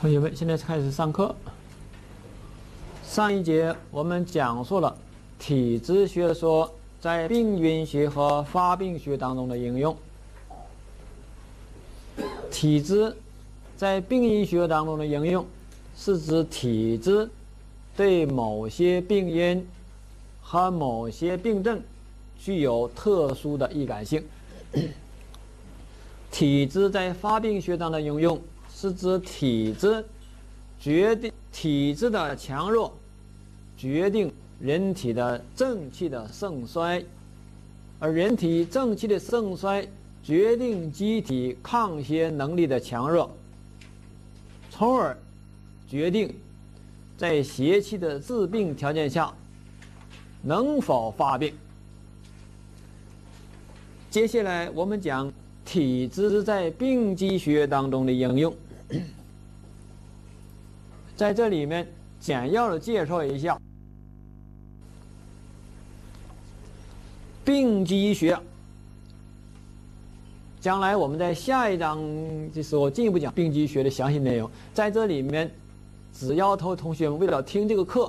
同学们，现在开始上课。上一节我们讲述了体质学说在病原学和发病学当中的应用。体质在病因学当中的应用，是指体质对某些病因和某些病症具有特殊的易感性。体质在发病学当中的应用，是指体质的强弱决定人体的正气的盛衰，而人体正气的盛衰决定机体抗邪能力的强弱，从而决定在邪气的致病条件下能否发病。接下来我们讲体质在病机学当中的应用。在这里面简要的介绍一下病机学，将来我们在下一章的时候进一步讲病机学的详细内容。在这里面只要求同学们为了听这个课，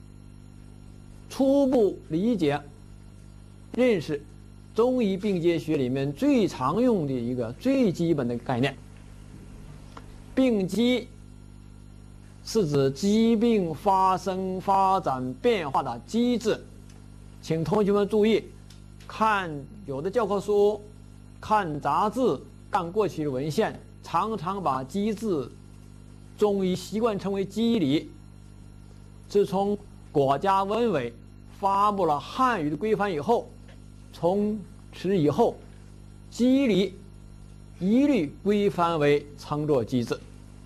初步理解认识中医病机学里面最常用的一个最基本的概念。病机是指疾病发生、发展、变化的机制。请同学们注意，看有的教科书、看杂志、看过去的文献，常常把机制中医习惯称为机理。自从国家文委发布了汉语的规范以后，从此以后机理一律规范为称作机制。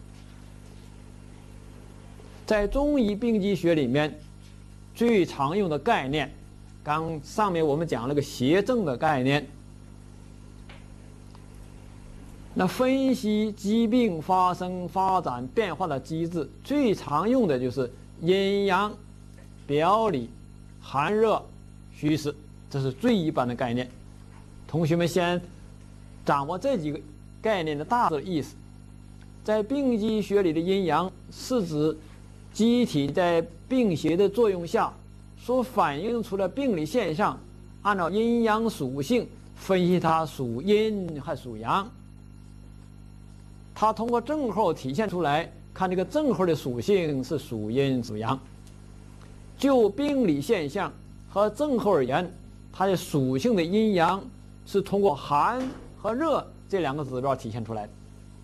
在中医病机学里面最常用的概念，上面我们讲了个邪正的概念。那分析疾病发生、发展、变化的机制，最常用的就是阴阳、表里、寒热、虚实，这是最一般的概念。同学们先掌握这几个概念的大致意思。在病机学里的阴阳是指机体在病邪的作用下所反映出的病理现象，按照阴阳属性分析它属阴还属阳。它通过症候体现出来，看这个症候的属性是属阴属阳。就病理现象和症候而言，它的属性的阴阳是通过寒和热这两个指标体现出来的。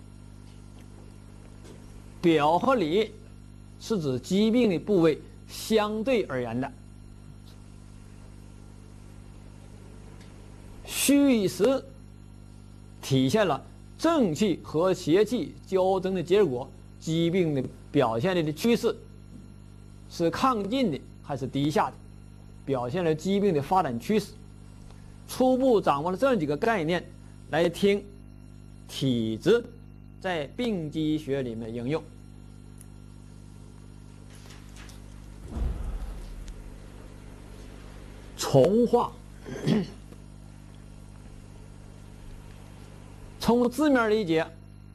表和里是指疾病的部位相对而言的，虚与实体现了正气和邪气交争的结果，疾病的表现的趋势是亢进的还是低下的，表现了疾病的发展趋势。初步掌握了这几个概念，来听体质在病机学里面的应用。从化，从字面理解，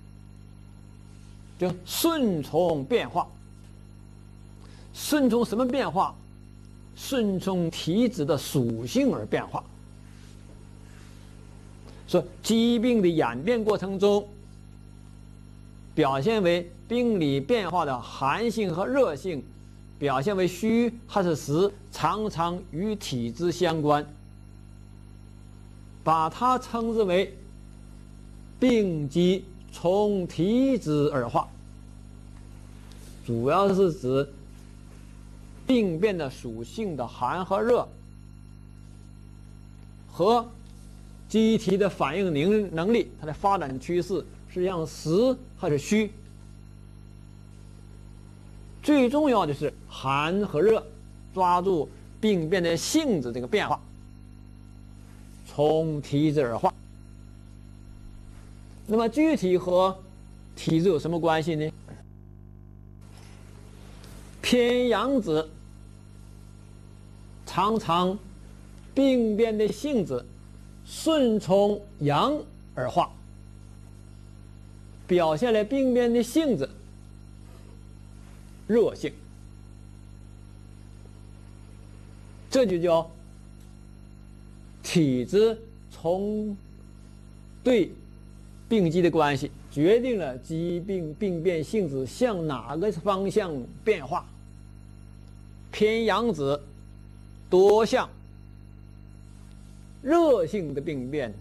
就顺从变化。顺从什么变化？顺从体质的属性而变化。说疾病的演变过程中，表现为病理变化的寒性和热性，表现为虚还是实，常常与体质相关，把它称之为病机从体质而化，主要是指病变的属性的寒和热和机体的反应能力，它的发展趋势是像实还是虚。最重要的是寒和热，抓住病变的性质这个变化，从体质而化。那么具体和体质有什么关系呢？偏阳者常常病变的性质顺从阳而化，表现了病变的性质热性，这就叫体质从对病机的关系，决定了疾病病变性质向哪个方向变化，偏阳子多向热性的病变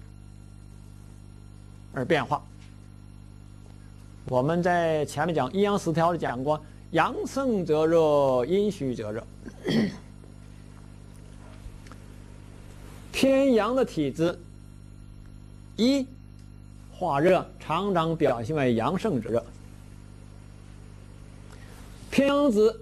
而变化。我们在前面讲阴阳十条里讲过，阳盛则热，阴虚则热。偏阳的体质，一化热常常表现为阳盛之热，偏阳子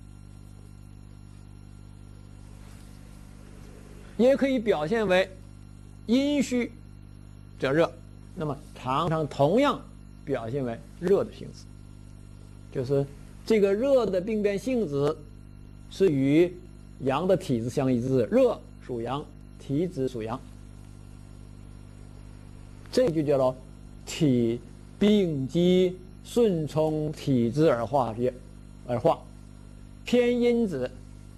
也可以表现为阴虚则热，那么常常同样表现为热的性质，就是这个热的病变性质是与阳的体质相一致，热属阳，体质属阳，这就叫做病机顺从体质而化。偏阴子，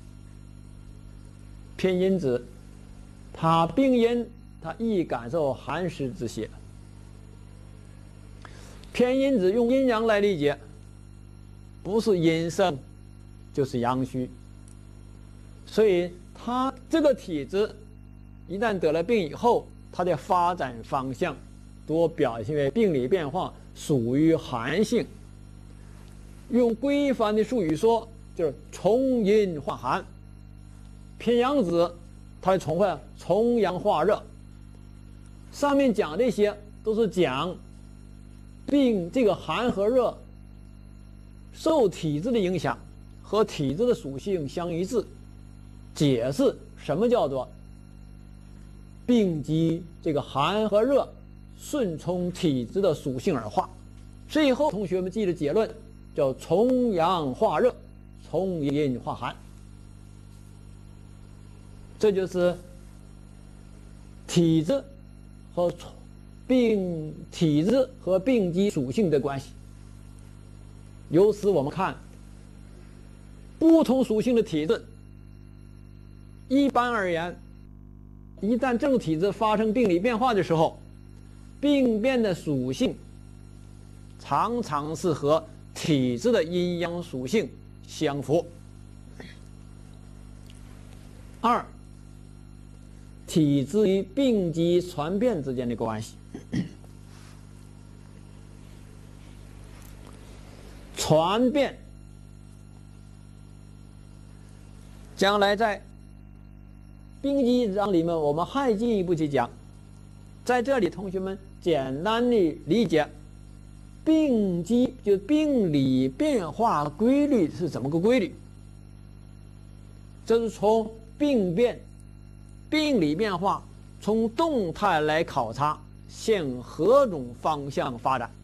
它病因它易感受寒湿之邪。偏阴子用阴阳来理解，不是阴盛就是阳虚，所以它这个体质一旦得了病以后，它的发展方向多表现为病理变化属于寒性，用规范的术语说就是从阴化寒。偏阳子它的从阳化热。上面讲这些都是讲病这个寒和热受体质的影响和体质的属性相一致，解释什么叫做病机这个寒和热顺从体质的属性而化。最后同学们记的结论叫从阳化热，从阴化寒。这就是体质和病机属性的关系。由此我们看，不同属性的体质，一般而言，一旦这种体质发生病理变化的时候，病变的属性常常是和体质的阴阳属性相符。二，体质与病机传变之间的关系。传变，将来在病机章里面我们还进一步去讲。在这里同学们简单的理解病机，就病理变化规律是怎么个规律。这是从病理变化从动态来考察向何种方向发展，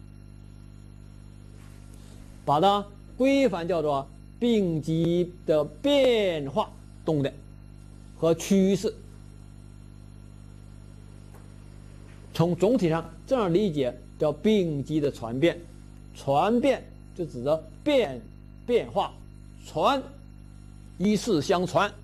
把它规范叫做病机的变化动的和趋势。从总体上这样理解叫病机的传变。传变就指的变化，传一事相传，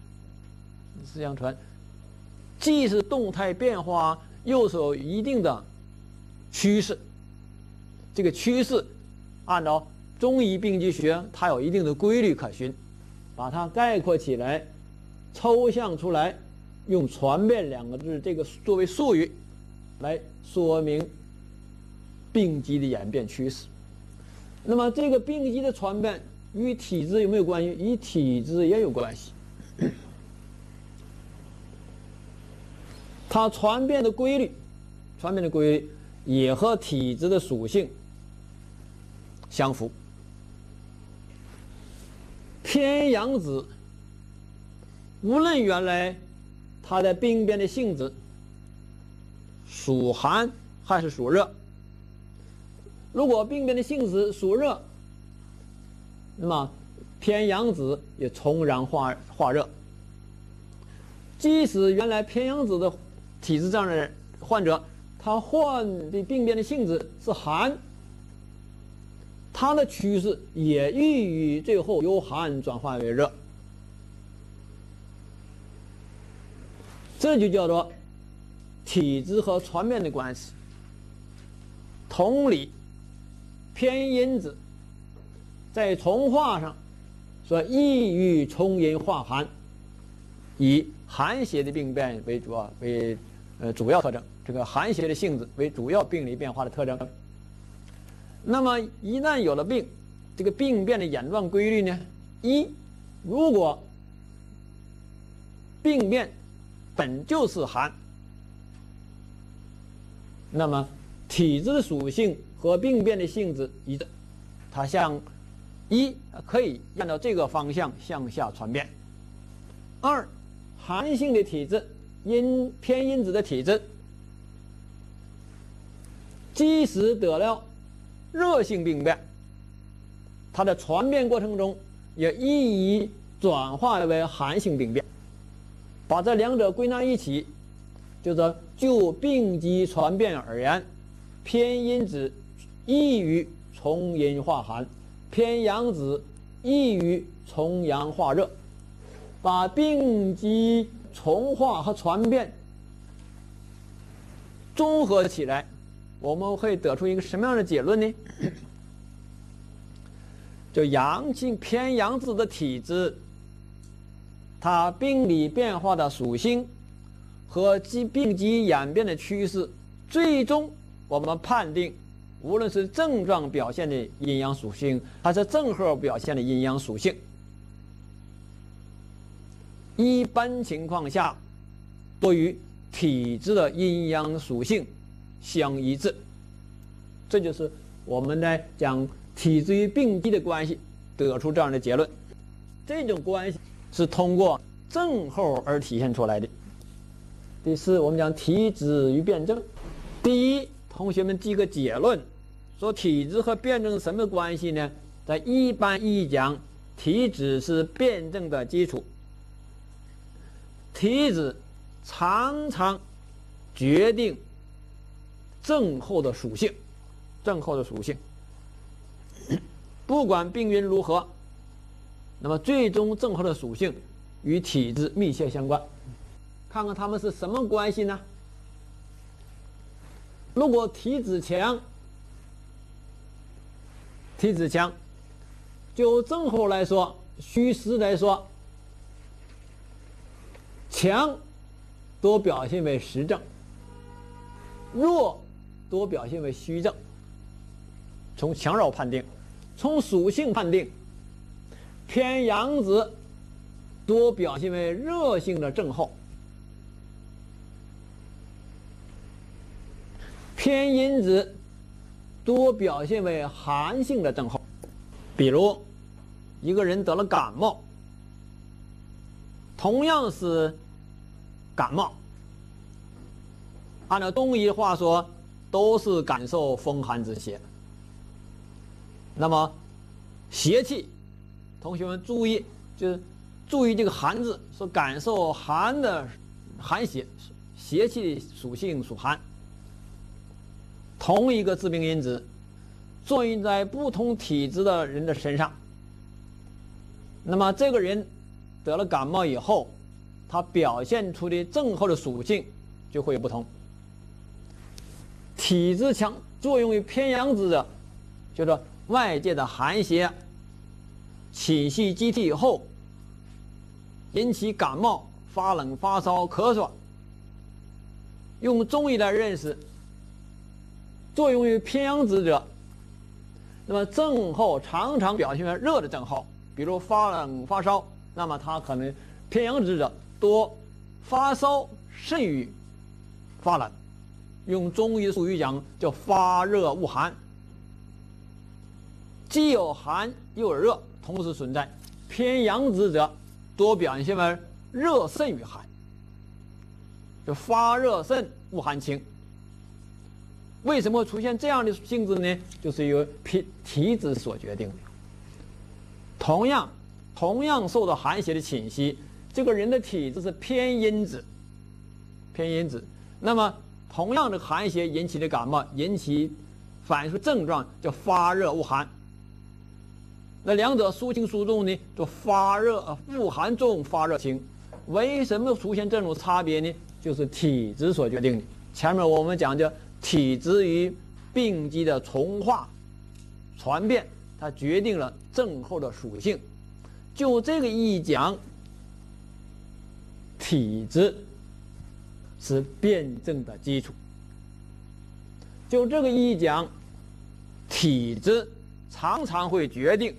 既是动态变化，又是有一定的趋势。这个趋势按照中医病机学它有一定的规律可循，把它概括起来抽象出来，用传变两个字这个作为术语来说明病机的演变趋势。那么这个病机的传变与体质有没有关系？与体质也有关系。它传变的规律也和体质的属性相符。偏阳子无论原来它的病变的性质属寒还是属热，如果病变的性质属热，那么偏阳子也从阳化热。即使原来偏阳子的体质这样的患者，他患的病变的性质是寒， 它的趋势也易于最后由寒转化为热。这就叫做体质和传变的关系。同理，偏因子在从化上说易于从阴化寒，以寒邪的病变为主要特征，这个寒邪的性质为主要病理变化的特征。那么一旦有了病，这个病变的演状规律呢？如果病变本就是寒，那么体质的属性和病变的性质一致，它可以按照这个方向向下传变。寒性的体质，偏因子的体质，即使得了热性病变，它的传变过程中也易于转化为寒性病变。把这两者归纳一起，就是就病机传变而言，偏阴子易于从阴化寒，偏阳子易于从阳化热。把病机从化和传变综合起来，我们会得出一个什么样的结论呢？就阳性偏阳子的体质，它病理变化的属性和病机演变的趋势，最终我们判定，无论是症状表现的阴阳属性，还是症候表现的阴阳属性，一般情况下都与体质的阴阳属性相一致。这就是我们在讲体质与病机的关系得出这样的结论。这种关系是通过症候而体现出来的。第四，我们讲体质与辩证。第一，同学们记个结论，说体质和辩证是什么关系呢？在一般意义讲，体质是辩证的基础。体质常常决定症候的属性，不管病因如何，那么最终症候的属性与体质密切相关。看看它们是什么关系呢？如果体质强，就症候来说，虚实来说，强多表现为实症，弱多表现为虚症。从强弱判定，从属性判定，偏阳子多表现为热性的症候，偏阴子多表现为寒性的症候。比如一个人得了感冒，同样是感冒，按照中医的话说，都是感受风寒之邪。那么邪气，同学们注意，就是注意这个寒字，说感受寒的寒邪，邪气属性属寒。同一个致病因子作用在不同体质的人的身上，那么这个人得了感冒以后，他表现出的症候的属性就会有不同。体质强作用于偏阳子者，就是说外界的寒邪侵袭机体以后，引起感冒、发冷、发烧、咳嗽。用中医来认识，作用于偏阳子者，那么症候常常表现为热的症候，比如发冷、发烧，那么他可能偏阳子者多发烧甚于发冷，用中医术语讲叫发热恶寒，既有寒又有热同时存在。偏阳子者多表现为热甚于寒，就发热甚恶寒情。为什么会出现这样的性质呢？就是由体质所决定的。同样受到寒邪的侵袭，这个人的体质是偏阴子，那么同样的寒邪引起的感冒，反映出症状叫发热恶寒， 那两者孰轻孰重呢？就发热富寒重，发热轻。为什么出现这种差别呢？就是体质所决定的。前面我们讲的体质与病机的从化传变，它决定了症候的属性。就这个一讲，体质是辩证的基础。就这个一讲，体质常常会决定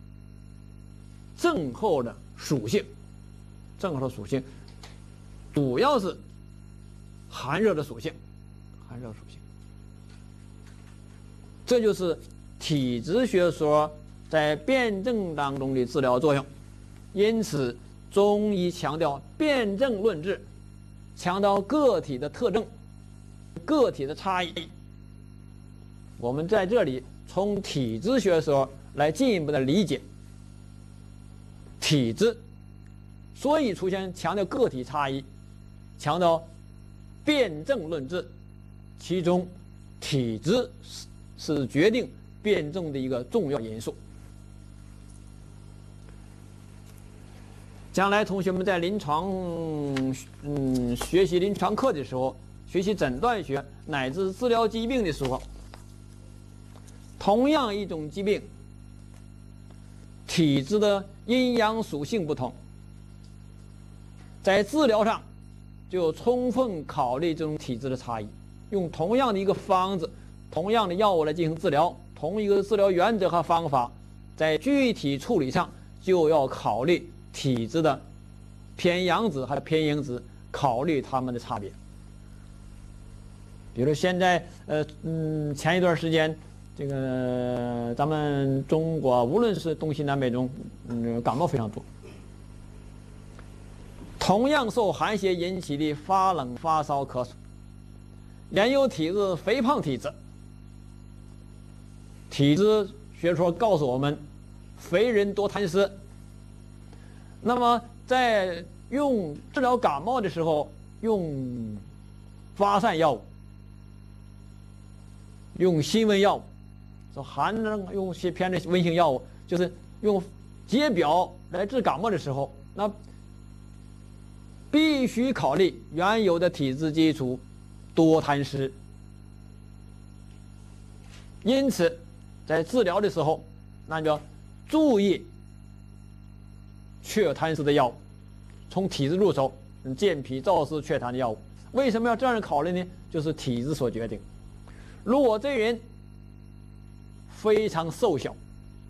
症候的属性。症候的属性主要是寒热的属性，寒热属性。这就是体质学说在辩证当中的治疗作用。因此，中医强调辩证论治，强调个体的特征、个体的差异。我们在这里从体质学说来进一步的理解体质，所以出现强调个体差异，强调辩证论治，其中体质是决定辩证的一个重要因素。将来同学们在临床学习临床课的时候，学习诊断学乃至治疗疾病的时候，同样一种疾病，体质的阴阳属性不同，在治疗上就充分考虑这种体质的差异，用同样的一个方子、同样的药物来进行治疗，同一个治疗原则和方法，在具体处理上就要考虑体质的偏阳质还是偏阴质，考虑它们的差别。比如现在前一段时间，这个咱们中国无论是东西南北中，感冒非常多。同样受寒邪引起的发冷、发烧、咳嗽，原有体质肥胖体质。体质学说告诉我们，肥人多痰湿。那么在用治疗感冒的时候，用发散药物，用辛温药物，说寒症用些偏的温性药物，就是用解表来治感冒的时候，那必须考虑原有的体质基础多痰湿。因此在治疗的时候，那就要注意祛痰湿的药物，从体质入手，健脾燥湿祛痰的药物。为什么要这样考虑呢？就是体质所决定。如果这人非常瘦小，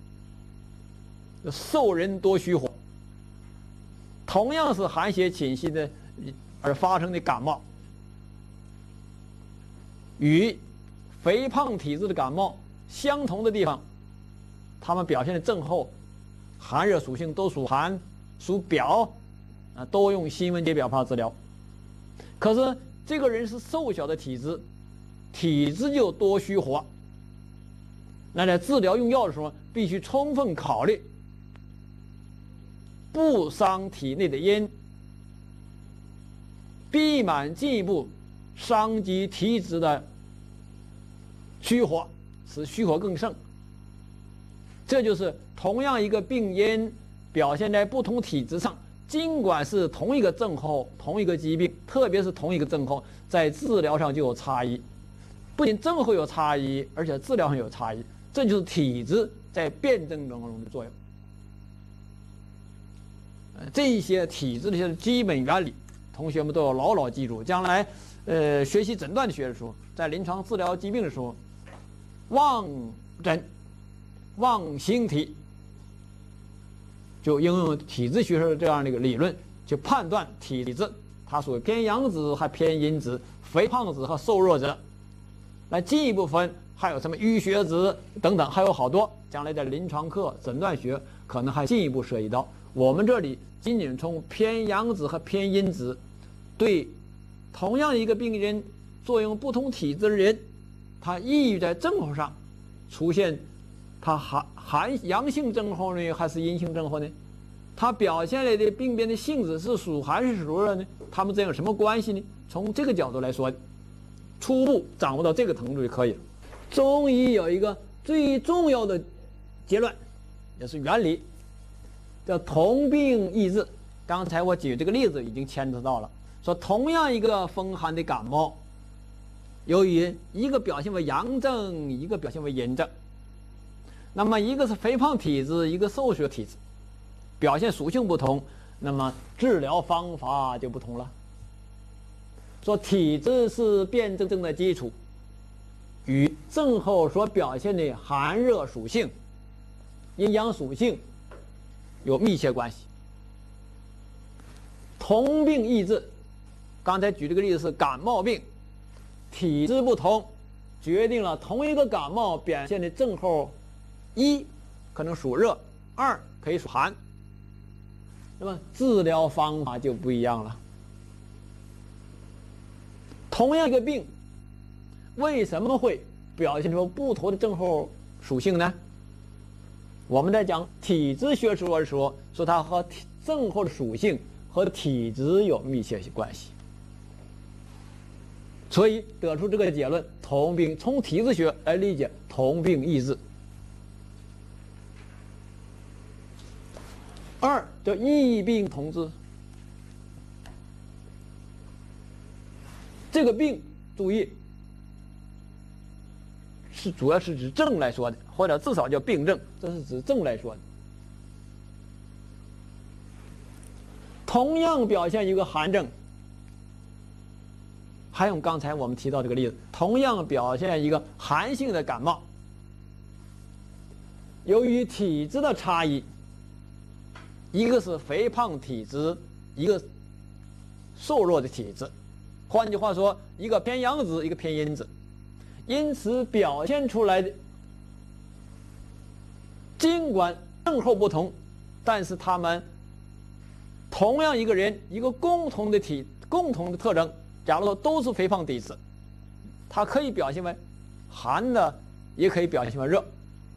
瘦人多虚火，同样是寒邪侵袭的而发生的感冒，与肥胖体质的感冒相同的地方，他们表现的症候寒热属性都属寒属表，都用辛温解表法治疗。可是这个人是瘦小的体质，体质就多虚火，那在治疗用药的时候必须充分考虑不伤体内的阴，避免进一步伤及体质的虚火，使虚火更盛。这就是同样一个病因表现在不同体质上，尽管是同一个症候、同一个疾病，特别是同一个症候，在治疗上就有差异。不仅症候有差异，而且治疗上有差异，这就是体质在辩证当中的作用。这一些体质的一些基本原理，同学们都要牢牢记住。将来学习诊断学的时候，在临床治疗疾病的时候，望诊望形体，就应用体质学说这样的一个理论，去判断体质它属于偏阳质还偏阴质、肥胖质和瘦弱者。来进一步分，还有什么淤血质等等，还有好多。将来在临床课诊断学可能还进一步涉及到。我们这里仅仅从偏阳质和偏阴质，对同样一个病人作用不同体质的人，他抑郁在症候上出现，他寒阳性症候呢，还是阴性症候呢？他表现来的病变的性质是属寒是属热呢？他们之间有什么关系呢？从这个角度来说，初步掌握到这个程度就可以了。中医有一个最重要的结论， 也是原理，叫同病异治。刚才我举这个例子已经牵扯到了，说同样一个风寒的感冒，由于一个表现为阳症，一个表现为阴症，那么一个是肥胖体质，一个瘦削体质，表现属性不同，那么治疗方法就不同了。说体质是辨证症的基础，与症候所表现的寒热属性、阴阳属性有密切关系。同病异治，刚才举这个例子是感冒病，体质不同，决定了同一个感冒表现的症候，一可能属热，二可以属寒，那么治疗方法就不一样了。同样一个病，为什么会表现出不同的症候属性呢？我们在讲体质学说的时候，说它和症候的属性和体质有密切关系，所以得出这个结论：同病，从体质学来理解同病异治。二叫异病同治。这个病注意是主要是指症来说的，或者至少叫病症，这是指症来说的。同样表现一个寒症，还有刚才我们提到这个例子，同样表现一个寒性的感冒，由于体质的差异，一个是肥胖体质，一个瘦弱的体质，换句话说，一个偏阳子，一个偏阴子，因此表现出来的尽管症候不同，但是他们同样一个人一个共同的特征，假如说都是肥胖体质，它可以表现为寒的，也可以表现为热。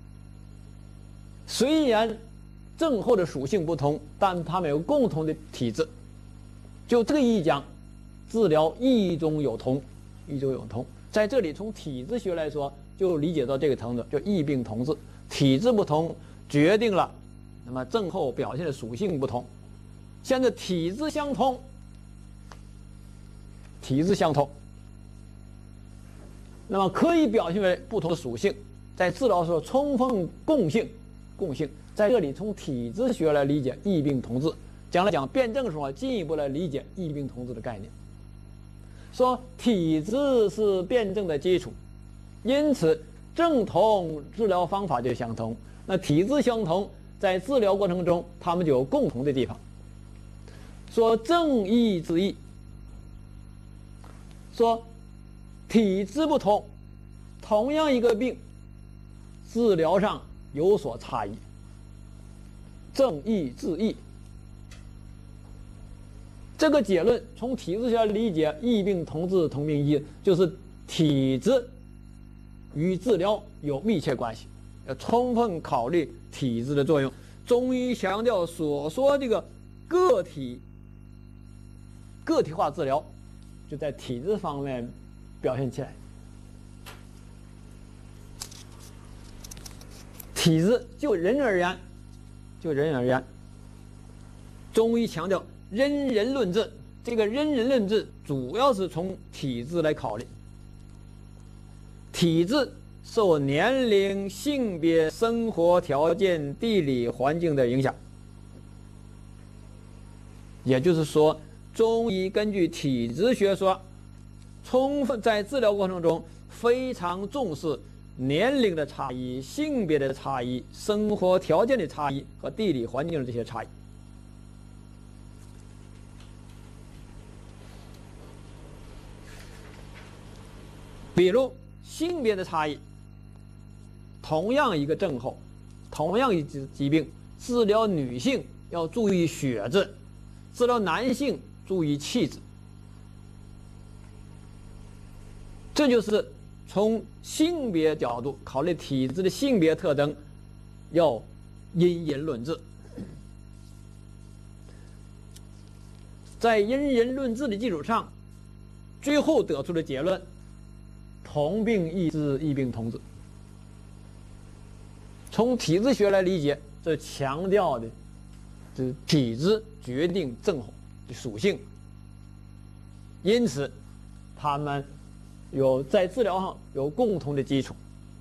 虽然症候的属性不同，但它们有共同的体质。就这个意义讲，治疗异中有同，异中有同。在这里从体质学来说，就理解到这个程度，叫异病同治。体质不同，决定了那么症候表现的属性不同。现在体质相同，那么可以表现为不同的属性，在治疗的时候充分共性。在这里从体质学来理解异病同治，将来讲辩证的时候进一步来理解异病同治的概念。说体质是辩证的基础，因此症同治疗方法就相同。那体质相同，在治疗过程中他们就有共同的地方。说正异之异，说体质不同，同样一个病，治疗上有所差异。正异治异，这个结论从体质学理解异病同治同病异，就是体质与治疗有密切关系，要充分考虑体质的作用。中医强调所说这个个体化治疗，就在体质方面表现起来。体质就人而言，中医强调人人论治，这个人人论治主要是从体质来考虑。体质受年龄、性别、生活条件、地理环境的影响，也就是说，中医根据体质学说，充分在治疗过程中非常重视年龄的差异、性别的差异、生活条件的差异和地理环境的这些差异。比如性别的差异，同样一个症候，同样一疾病，治疗女性要注意血质，治疗男性注意气质。这就是从性别角度考虑体质的性别特征，要因人论治。在因人论治的基础上，最后得出的结论：同病异治，异病同治。从体质学来理解这强调的，这体质决定症候的属性。因此，他们在治疗上有共同的基础。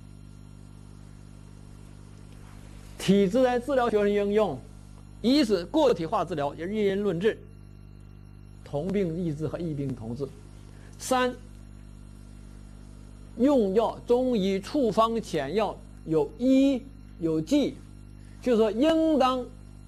体质在治疗学上应用，一是个体化治疗，也是因人论治，同病异治和异病同治。三，用药中医处方遣药有医有剂，就是说应当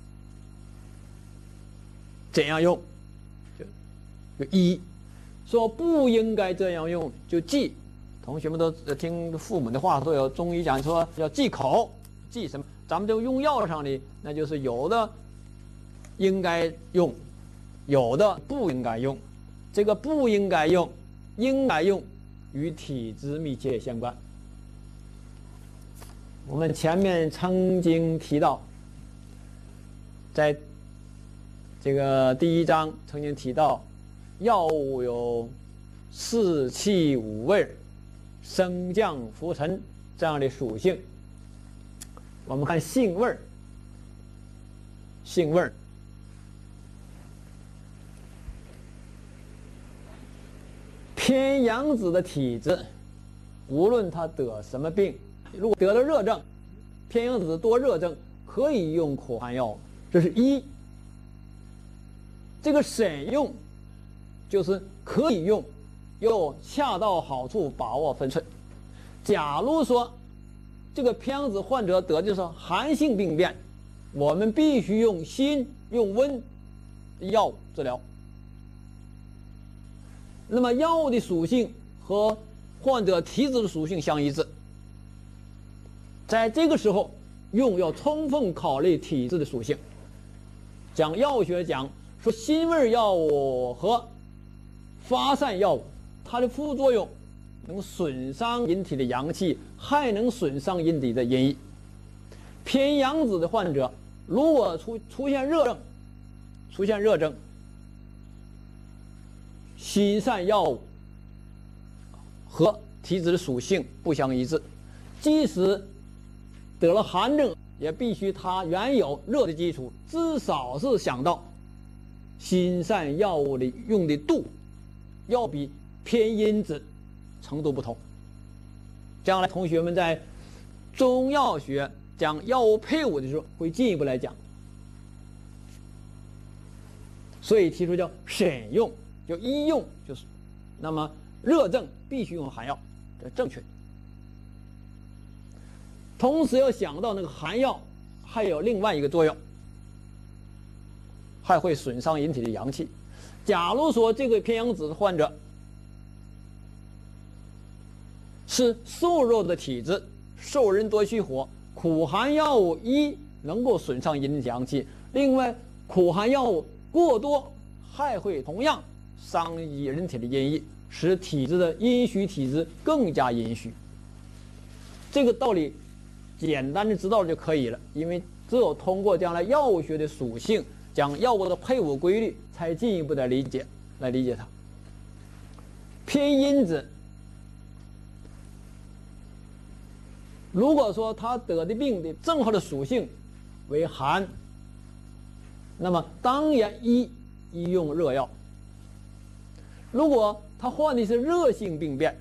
怎样用，就医；说不应该这样用，就忌。同学们都听父母的话，都有中医讲说要忌口，忌什么？咱们这个用药上的，那就是有的应该用，有的不应该用。这个不应该用、应该用与体质密切相关。我们前面曾经提到，在这个第1章曾经提到，药物有四气五味、升降浮沉这样的属性。我们看性味儿，性味儿，偏阳子的体质，无论他得什么病，如果得了热症，偏阳子多热症，可以用苦寒药，这是一。这个审用，就是可以用，又恰到好处，把握分寸。假如说这个偏阳子患者得的是寒性病变，我们必须用辛用温的药物治疗。那么药物的属性和患者体质的属性相一致，在这个时候用要充分考虑体质的属性。讲药学讲说，辛味药物和发散药物，它的副作用能损伤人体的阳气，还能损伤人体的阴液。偏阳子的患者如果出现热症，辛散药物和体质的属性不相一致，即使得了寒症，也必须它原有热的基础，至少是想到辛散药物的用的度要比偏阴子程度不同。将来同学们在中药学讲药物配伍的时候会进一步来讲，所以提出叫审用，就医用，就是那么热症必须用寒药，这正确的。同时要想到那个寒药还有另外一个作用，还会损伤人体的阳气。假如说这个偏阳子的患者是瘦弱的体质，受人多虚火，苦寒药物一能够损伤人体阳气，另外苦寒药物过多还会同样伤及人体的阴液，使体质的阴虚体质更加阴虚。这个道理简单的知道就可以了，因为只有通过将来药物学的属性，讲药物的配伍规律，才进一步的理解它。偏阴子，如果说他得的病的正好的属性为寒，那么当然医用热药。如果他患的是热性病变，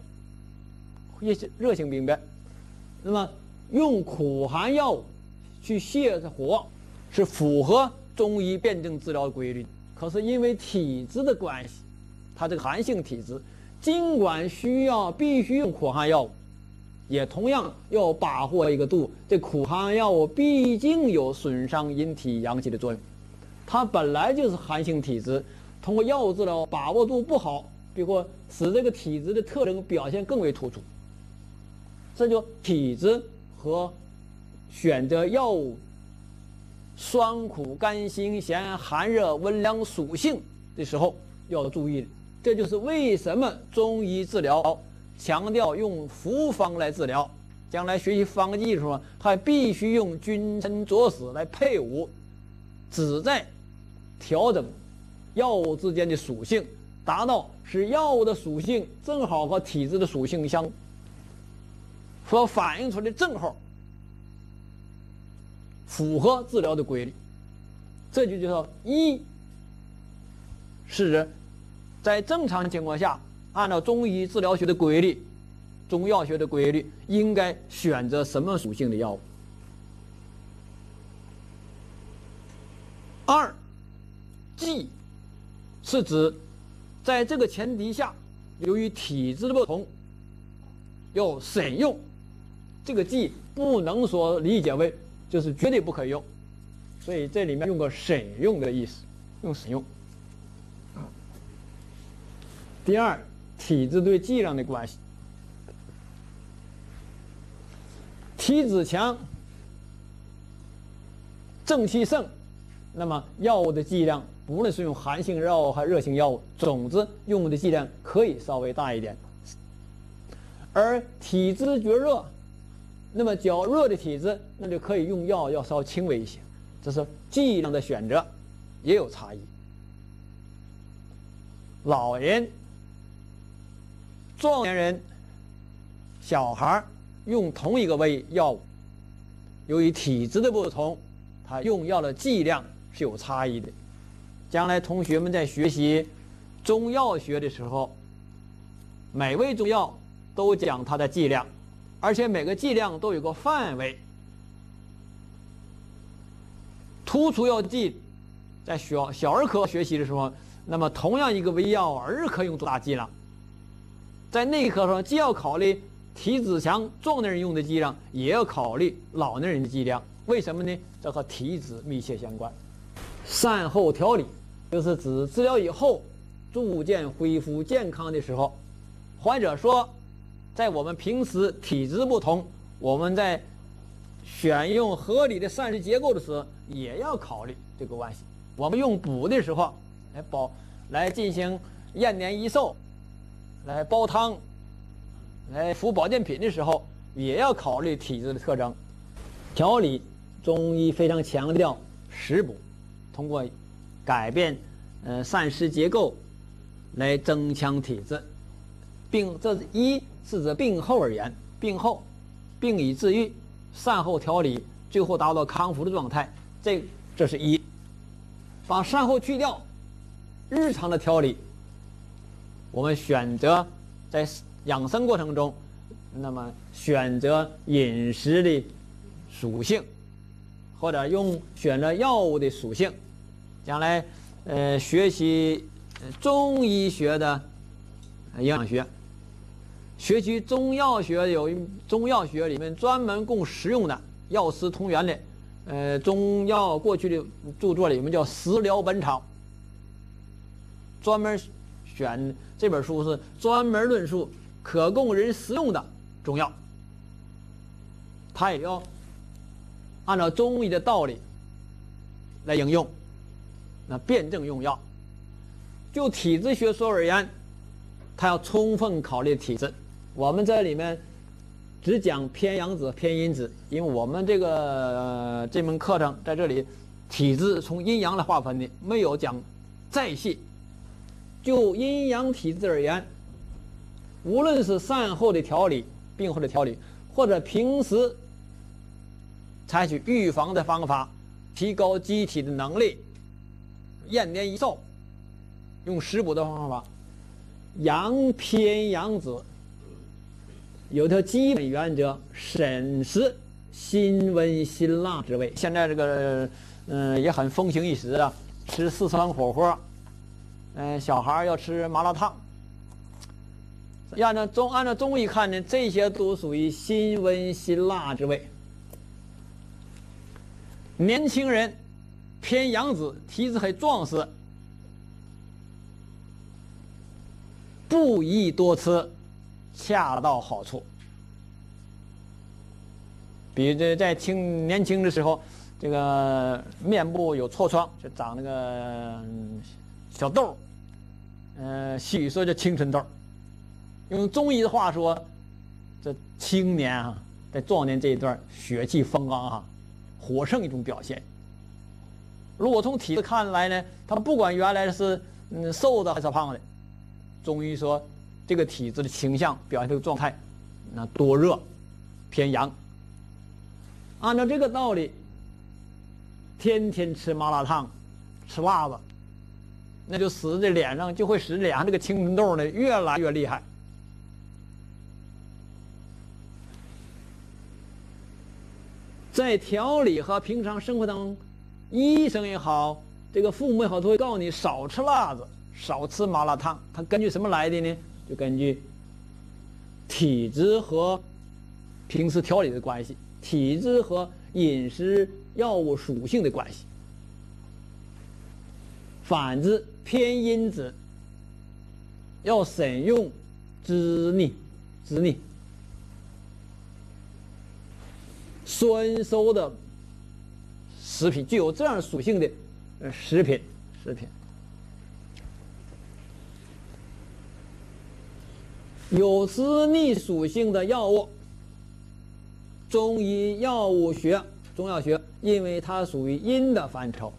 那么用苦寒药物去泻火，是符合中医辨证治疗的规律。可是因为体质的关系，他这个寒性体质，尽管必须用苦寒药物，也同样要把握一个度。这苦寒药物毕竟有损伤人体阳气的作用，它本来就是寒性体质，通过药物治疗把握度不好，比如使这个体质的特征表现更为突出。这就体质和选择药物酸苦甘辛咸寒热温凉属性的时候要注意的。这就是为什么中医治疗强调用服方来治疗，将来学习方剂的时候，还必须用君臣佐使来配伍，旨在调整药物之间的属性，达到使药物的属性正好和体质的属性所反映出来正好符合治疗的规律。这就叫做医，是指在正常情况下，按照中医治疗学的规律、中药学的规律，应该选择什么属性的药物。二，剂是指在这个前提下，由于体质的不同，要慎用。这个剂不能说理解为就是绝对不可以用，所以这里面用个慎用的意思，用慎用。第二，体质对剂量的关系。体质强，正气盛，那么药物的剂量，不论是用寒性药物还是热性药物，总之用的剂量可以稍微大一点。而体质厥热，那么较热的体质，那就可以用药要稍轻微一些。这是剂量的选择也有差异。老人、壮年人、小孩用同一个味药物，由于体质的不同，他用药的剂量是有差异的。将来同学们在学习中药学的时候，每味中药都讲它的剂量，而且每个剂量都有个范围。突出要记，在小儿科学习的时候，那么同样一个胃药，儿科用多大剂量？在内科上，既要考虑体质强壮年人用的剂量，也要考虑老年人的剂量。为什么呢？这和体质密切相关。善后调理，就是指治疗以后逐渐恢复健康的时候，患者说，在我们平时体质不同，我们在选用合理的膳食结构的时候，也要考虑这个关系。我们用补的时候，来进行延年益寿，来煲汤，来服保健品的时候，也要考虑体质的特征。调理，中医非常强调食补，通过改变膳食结构来增强体质。这是一是指病后而言，病后病已治愈，善后调理，最后达到康复的状态，这是一。把善后去掉，日常的调理，我们选择在养生过程中，那么选择饮食的属性，或者选择药物的属性。将来学习中医学的营养学，学习中药学中药学里面专门供食用的药食同源的中药过去的著作里面叫《食疗本草》，专门选这本书是专门论述可供人食用的中药，它也要按照中医的道理来应用，那辩证用药。就体质学说而言，它要充分考虑体质。我们这里面只讲偏阳子、偏阴子，因为我们这门课程在这里体质从阴阳来划分的，没有讲再细。就阴阳体质而言，无论是善后的调理、病后的调理，或者平时采取预防的方法，提高机体的能力，延年益寿，用食补的方法，阳偏阳子有条基本原则：审食辛温辛辣之味。现在这个也很风行一时啊，吃四川火锅，小孩要吃麻辣烫。按照中医看呢，这些都属于辛温辛辣之味。年轻人偏阳子，体质很壮实，不宜多吃，恰到好处。比如在年轻的时候，这个面部有痤疮，就长那个小痘，西语说叫青春痘。用中医的话说，这青年啊，在壮年这一段血气方刚啊，火盛一种表现。如果从体质看来呢，他不管原来是瘦的还是胖的，中医说这个体质的倾向表现这个状态，那多热偏阳。按照这个道理， 天天吃麻辣烫、吃辣子，那就使这脸上就会使脸上这个青春痘呢越来越厉害。在调理和平常生活当中，医生也好，这个父母也好，都会告诉你少吃辣子，少吃麻辣烫。它根据什么来的呢？就根据体质和平时调理的关系，体质和饮食药物属性的关系。反之，偏因子要慎用滋腻、酸馊的食品，具有这样属性的食品。有滋腻属性的药物，中医药物学、中药学，因为它属于阴的范畴，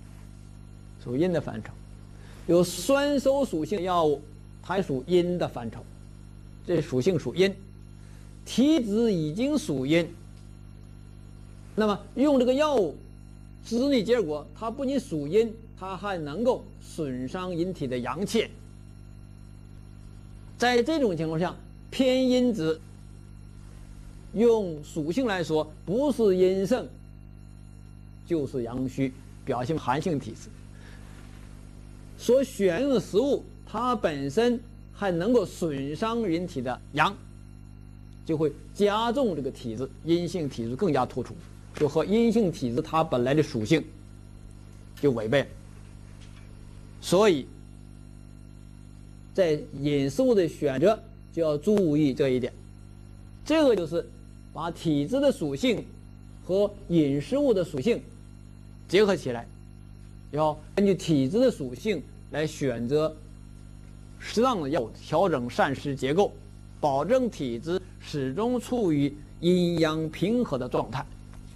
有酸馊属性的药物，它也属阴的范畴，这属性属阴，体质已经属阴。那么用这个药物滋腻，结果它不仅属阴，它还能够损伤人体的阳气。在这种情况下，偏阴子用属性来说，不是阴盛就是阳虚，表现寒性体质。所选用的食物，它本身还能够损伤人体的阳，就会加重这个体质，阴性体质更加突出，就和阴性体质它本来的属性就违背了。所以在饮食物的选择就要注意这一点。这个就是把体质的属性和饮食物的属性结合起来，要根据体质的属性来选择适当的药物，调整膳食结构，保证体质始终处于阴阳平和的状态。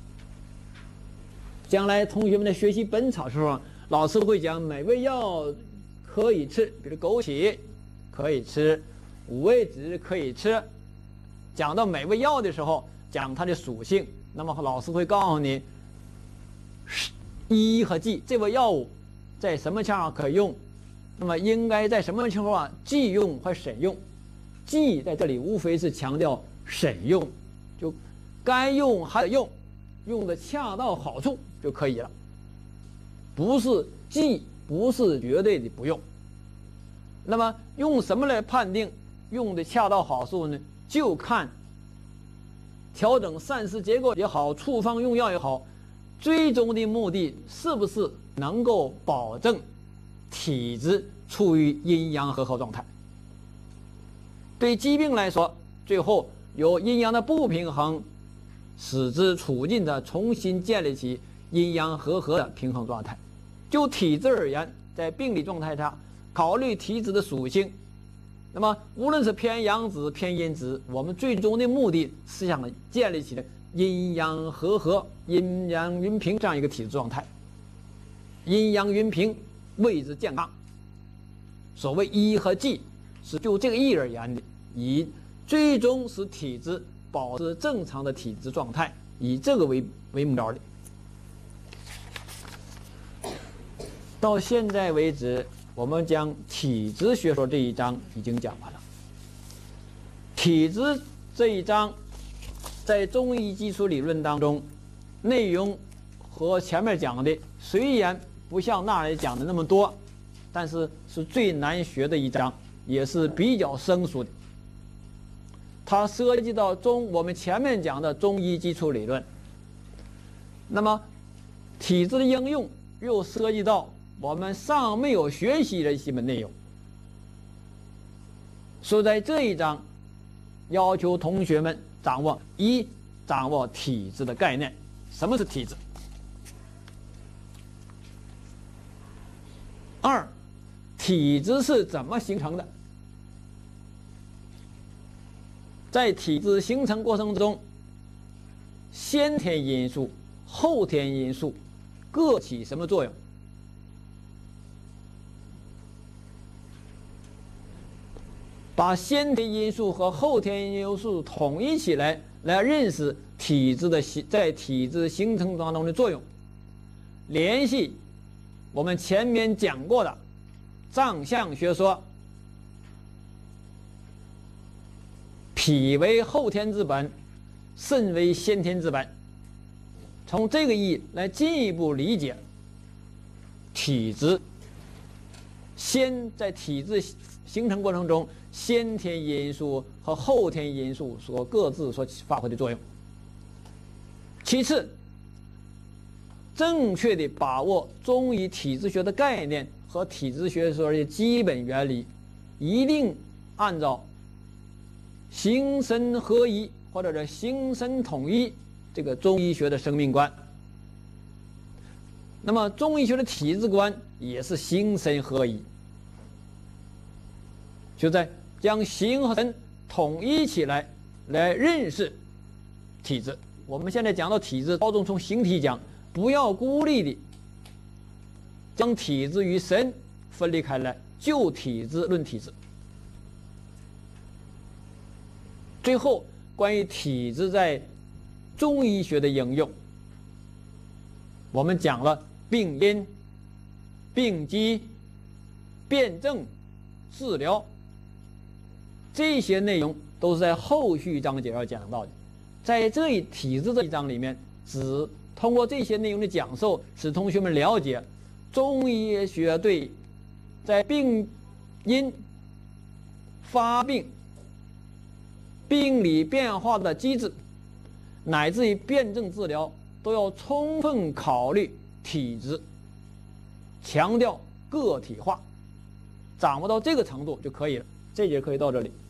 将来同学们在学习本草的时候，老师会讲每味药可以吃，比如枸杞可以吃，五味子可以吃。讲到每味药的时候，讲它的属性，那么老师会告诉你医和剂，这味药物在什么情况下可以用，那么应该在什么情况下忌用或慎用。忌在这里无非是强调慎用，就该用还得用，用的恰到好处就可以了，不是忌，不是绝对的不用。那么用什么来判定用的恰到好处呢？就看调整膳食结构也好，处方用药也好，最终的目的是不是能够保证体质处于阴阳和合状态。对疾病来说，最后由阴阳的不平衡使之促进的重新建立起阴阳和合的平衡状态。就体质而言，在病理状态下考虑体质的属性，那么无论是偏阳子偏阴子，我们最终的目的是想建立起来阴阳和合、阴阳匀平这样一个体质状态。阴阳匀平谓之健康。所谓医和剂是就这个意而言的，以最终使体质保持正常的体质状态，以这个为目标的。到现在为止，我们将体质学说这一章已经讲完了。体质这一章在中医基础理论当中，内容和前面讲的虽然不像那里讲的那么多，但是是最难学的一章，也是比较生疏的。它涉及到我们前面讲的中医基础理论，那么体质的应用又涉及到我们尚没有学习的基本内容。所以在这一章要求同学们掌握掌握体质的概念。什么是体质？2，体质是怎么形成的？在体质形成过程中，先天因素、后天因素各起什么作用？把先天因素和后天因素统一起来，来认识体质在体质形成当中的作用， 联系我们前面讲过的脏象学说，脾为后天之本，肾为先天之本，从这个意义来进一步理解体质。先在体质形成过程中，先天因素和后天因素所各自所发挥的作用。其次，正确的把握中医体质学的概念和体质学说的基本原理，一定按照形身合一或者是形身统一这个中医学的生命观。那么中医学的体质观也是形身合一，就在将形和身统一起来认识体质。我们现在讲到体质，着重从形体讲，不要孤立的将体质与神分离开来，就体质论体质。最后，关于体质在中医学的应用，我们讲了病因、病机、辩证、治疗，这些内容都是在后续章节要讲到的。在这一体质这一章里面，只通过这些内容的讲授，使同学们了解中医学对在病因、发病、病理变化的机制，乃至于辩证治疗，都要充分考虑体质，强调个体化，掌握到这个程度就可以了。这节课就到这里。